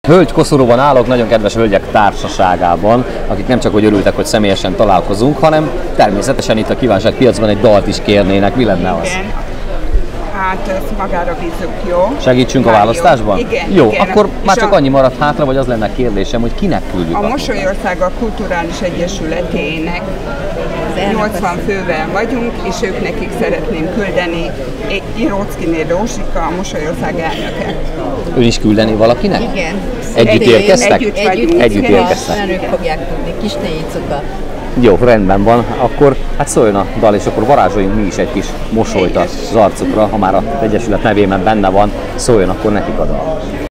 Hölgy koszorúban állok, nagyon kedves hölgyek társaságában, akik nem csak hogy örültek, hogy személyesen találkozunk, hanem természetesen itt a Kívánságpiacban egy dalt is kérnének. Mi lenne az? Igen. Hát ezt magára bízunk, jó? Segítsünk a választásban? Igen. Jó, igen. akkor már csak annyi maradt hátra, vagy az lenne a kérdésem, hogy kinek küldjük a Mosolyország a Kulturális Egyesületének 80 fővel vagyunk, és ők nekik szeretném küldeni Iróckiné Rózsika, a Mosolyország elnöke. Ön is küldeni valakinek? Igen. Együtt érkeztek? Együtt érkeztek. ők fogják tudni, Kisné Icuka. Jó, rendben van. Akkor hát szóljon a dal, és akkor varázsoljunk mi is egy kis mosolyt az arcukra, ha már az Egyesület nevében benne van, szóljon akkor nekik a dal.